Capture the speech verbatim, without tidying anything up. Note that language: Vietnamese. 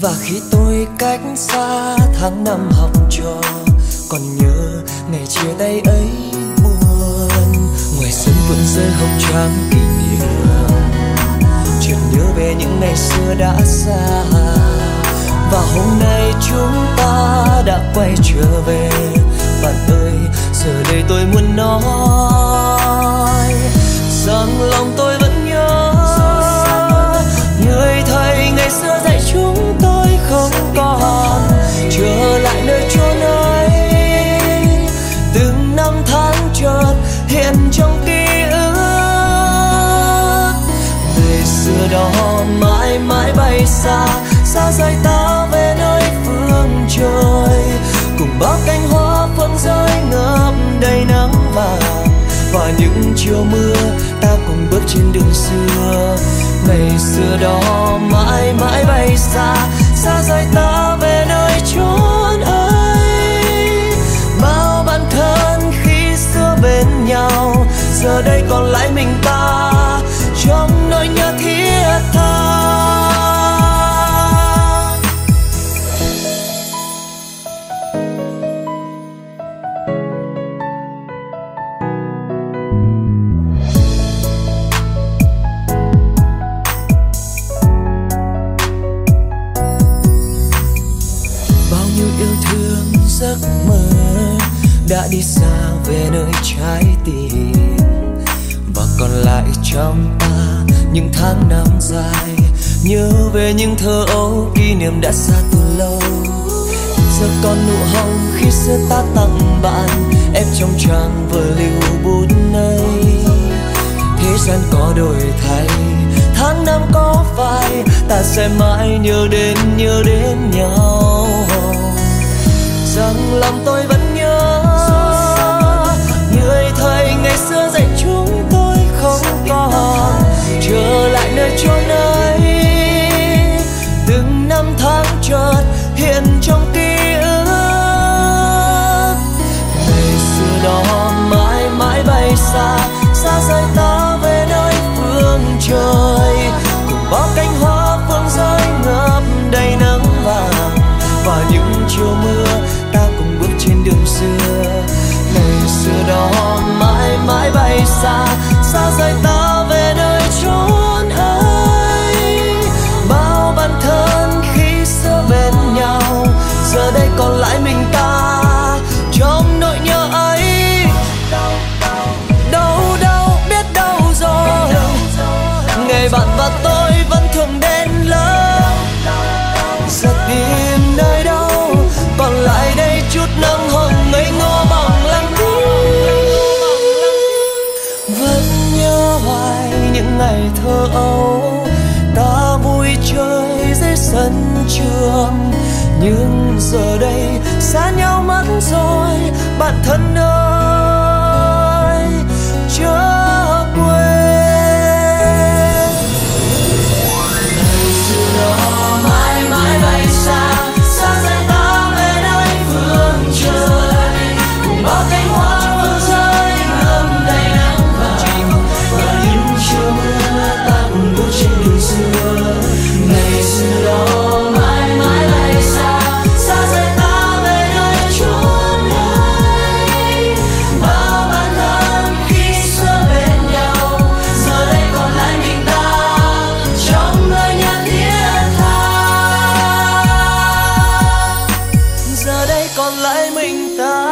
Và khi tôi cách xa tháng năm học trò, còn nhớ ngày chia tay ấy buồn. Ngoài sân vườn rơi hồng trắng kỷ niệm, chợt nhớ về những ngày xưa đã xa. Và hôm nay chúng ta đã quay trở về. Bạn ơi, giờ đây tôi muốn nói rằng lòng tôi vẫn nhớ người thầy ngày xưa dạy chúng tôi không còn trở lại nơi chốn ấy. Từng năm tháng chợt hiện trong ký ức, ngày xưa đó mãi mãi bay xa, xa rời ta về nơi phương trời. Cùng bao cánh hoa phượng rơi ngập đầy nắng vàng, và những chiều mưa ta cùng bước trên đường xưa. Ngày xưa đó mãi mãi bay xa, xa rời ta về nơi chốn ấy. Bao bạn thân khi xưa bên nhau, giờ đây còn lại mình ta trong nỗi nhớ thiết tha. Giấc mơ đã đi xa về nơi trái tim, và còn lại trong ta những tháng năm dài. Nhớ về những thơ ấu, kỷ niệm đã xa từ lâu. Giờ còn nụ hồng khi xưa ta tặng bạn, ép trong trang vở lưu bút này. Thế gian có đổi thay, tháng năm có phai, ta sẽ mãi nhớ đến nhớ đến nhau. Rằng lòng tôi vẫn nhớ người thầy ngày xưa dạy chúng tôi không còn trở lại nơi chốn ấy. Từng năm tháng chợt hiện trong ký ức, ngày xưa đó mãi mãi bay xa, xa rời ta về nơi phương trời. Cùng bao cánh hoa phương rơi ngập đầy nắng vàng, và những chiều mưa ta cùng bước trên đường xưa. Ngày xưa đó mãi mãi bay xa, xa rời ta về nơi chốn ấy. Bao bạn thân khi xưa bên nhau, giờ đây còn lại mình ta trong nỗi nhớ ấy. Đâu đâu biết đâu rồi, ngày bạn và tôi vẫn thường đến lớp. Giờ tìm nơi đâu còn lại đây chút nắng hồng ngây ngô bằng lặng thinh. Vẫn nhớ hoài những ngày thơ ấu, ta vui chơi dưới sân trường. Nhưng giờ đây xa nhau mất rồi, bạn thân ơi chớ quên. Ngày xưa đó mãi mãi bay xa, xa rời ta về nơi phương trời. Cùng bao cánh hoa phương rơi ngập đầy nắng vàng, và những chiều mưa ta cùng bước trên đường xưa. Ngày xưa đó mãi mãi bay xa, xa rời ta về nơi chốn ấy. Bao bạn thân khi xưa bên nhau, giờ đây còn lại mình ta trong nỗi nhớ thiết tha. Giờ đây còn lại mình ta